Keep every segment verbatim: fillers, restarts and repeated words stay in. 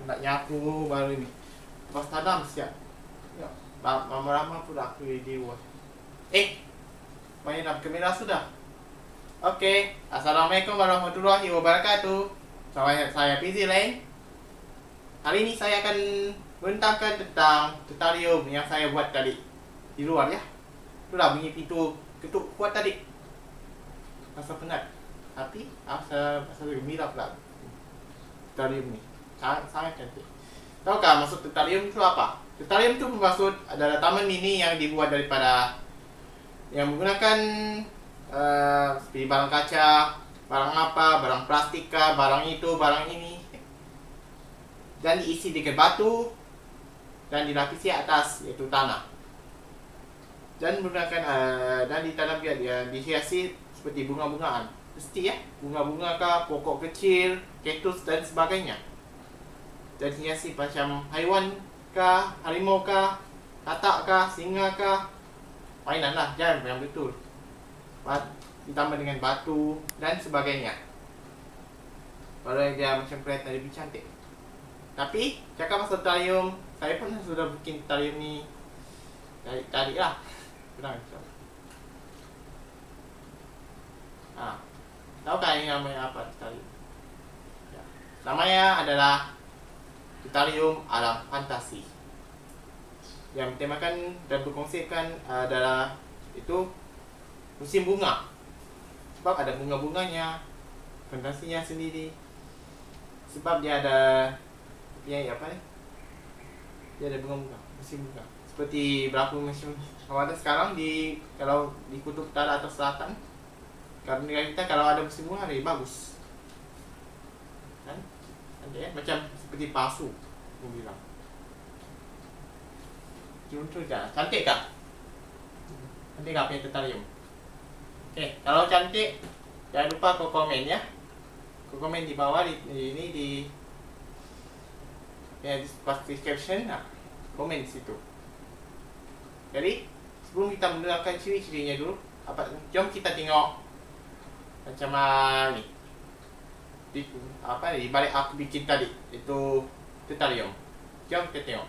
nak nyapu baru ini. Pas tanam siap. Ya, lama-lama pun aku dewa. Eh, main dalam kamera sudah. Oke, assalamualaikum warahmatullahi wabarakatuh. Saya saya P Z Lane. Hari ini saya akan membentangkan tentang tutorial yang saya buat tadi di luar ya. Itulah bunyi pintu ketuk kuat tadi. Rasa penat. Tapi rasa rasa gembira pula. Tutorial ni sangat sangat cantik. Tahukah maksud tutorial itu apa? Tutorial itu bermaksud adalah taman mini yang dibuat daripada yang menggunakan uh, seperti barang kaca, barang apa, barang plastik kah, barang itu, barang ini, dan diisi dengan batu dan dilapisi atas yaitu tanah, dan menggunakan uh, dan ditanam dia, dia dihiasi seperti bunga-bungaan, mesti ya, bunga-bunga kah, pokok kecil, kaktus dan sebagainya, dan hiasi macam haiwan kah, harimau kah, katak kah, singa kah, mainan lah, jangan yang betul, ditambah dengan batu dan sebagainya. Kalau dia macam kelihatan lebih cantik. Tapi cakap pasal tarium, saya pun sudah bikin tarium ni dari tadi lah. Tenang. Ah, tahukah ini namanya apa tarium? Ya. Namanya adalah Tarium Alam Fantasi, yang bertemakan dan berkonsepkan adalah itu musim bunga. Sebab ada bunga-bunganya, fantasinya sendiri. Sebab dia ada yang apa ni? Dia ada bunga-bunga, musim bunga. Seperti berapa musim kalau ada sekarang di kalau di kutub utara atau selatan. Kalau negara kita kalau ada musim bunga lebih bagus. Kan? Ada ya, macam seperti palsu, aku bilang. Contoh je, cantik kah? Cantik kah punya tertarium? Okay, kalau cantik, jangan lupa kau komen ya. Kau komen di bawah di, di ini di ya di description, nah, komen di situ. Jadi sebelum kita mendengarkan ciri-cirinya dulu, apa? Jom kita tengok macam mana ni. Di, apa ni? Balik aku bikin tadi itu tertarium. Jom kita tengok.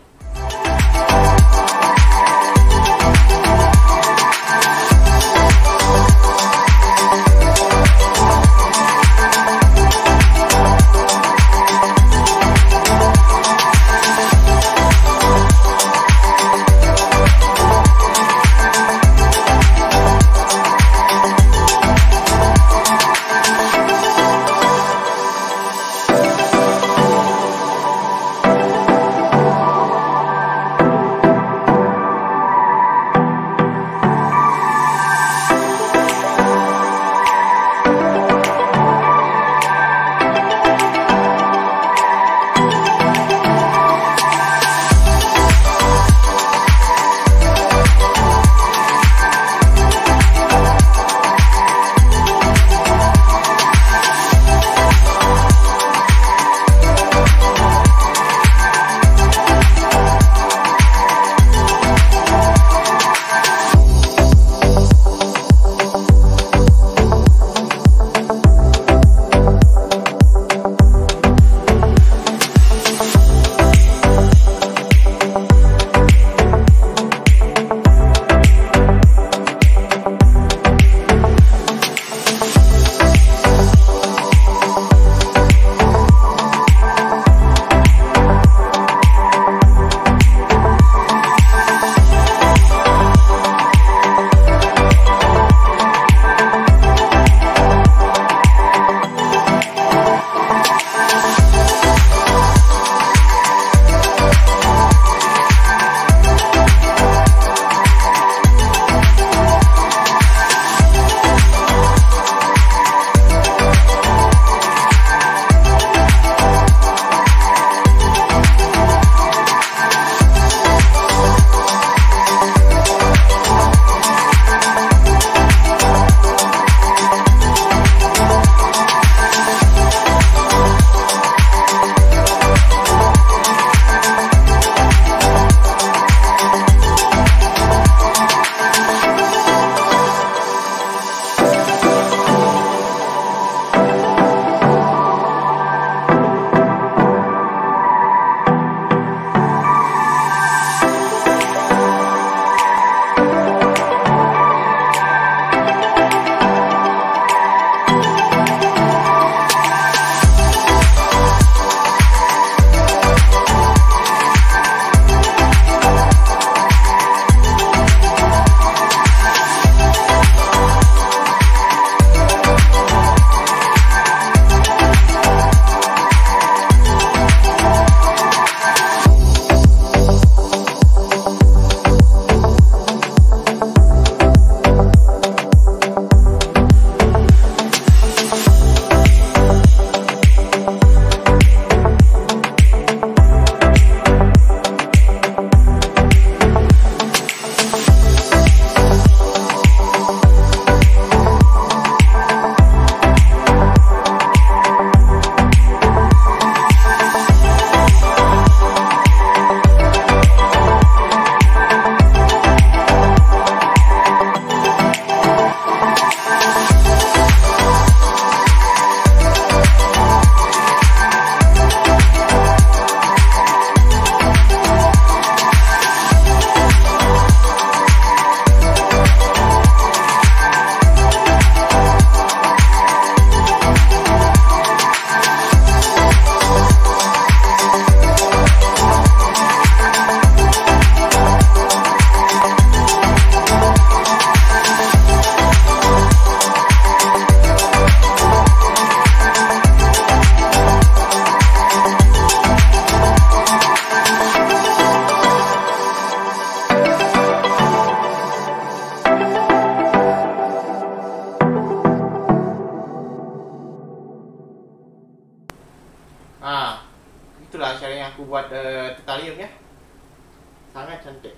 Ah, itulah cara yang aku buat uh, tertarium ya. Sangat cantik.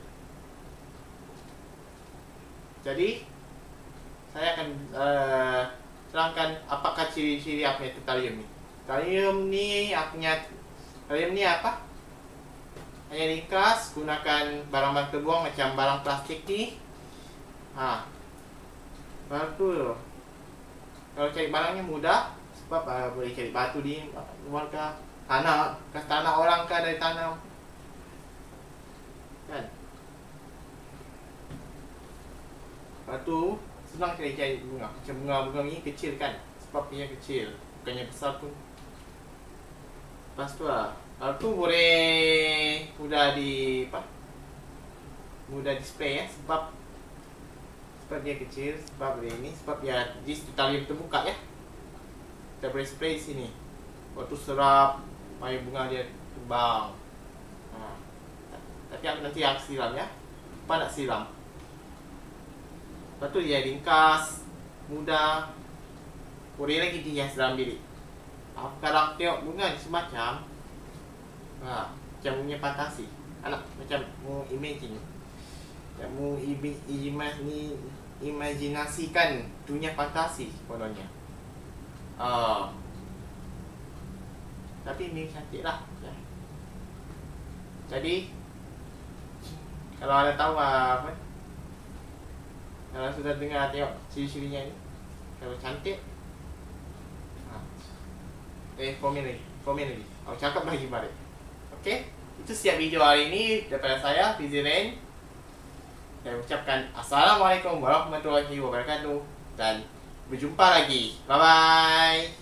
Jadi saya akan uh, terangkan apakah ciri-ciri apa tertarium ni. Tertarium ni apanya? Tertarium ni apa? Hanya ringkas, gunakan barang-barang terbuang macam barang plastik ni. Ha. Baru tu, kalau cari barangnya mudah. Sebab uh, boleh cari batu di luar ke tanah, ke tanah orang ke dari tanah. Kan? Lepas tu senang cari cari bunga. Macam bunga-bunga ni kecil kan. Sebab dia kecil, bukannya besar pun. Lepas tu lah. Lepas tu boleh mudah di apa? Mudah display ya. Sebab sebab dia kecil, sebab dia ini, sebab dia jis tertarium terbuka ya. Kita boleh spray sini. Waktu serap, air bunga dia terbang. Ha. Tapi aku nanti aku siram ya. Apa nak siram? Lepas tu dia ringkas, mudah. Boleh lagi dihias dalam bilik. Kalau tengok bunga ni semacam, ha, macam punya fantasi. Anak macam mu imagine. Macam mu imagine, imajinasikan dunia fantasi kononnya. Uh, tapi ini cantik lah ya. Jadi kalau anda tahu apa, kalau sudah dengar tengok ciri-cirinya ni, kalau cantik, ha. Eh komen lagi, komen lagi. Aku cakap lagi balik. Okey, itu siap video hari ini daripada saya Fizi Rain. Saya ucapkan Assalamualaikum warahmatullahi wabarakatuh dan berjumpa lagi. Bye bye.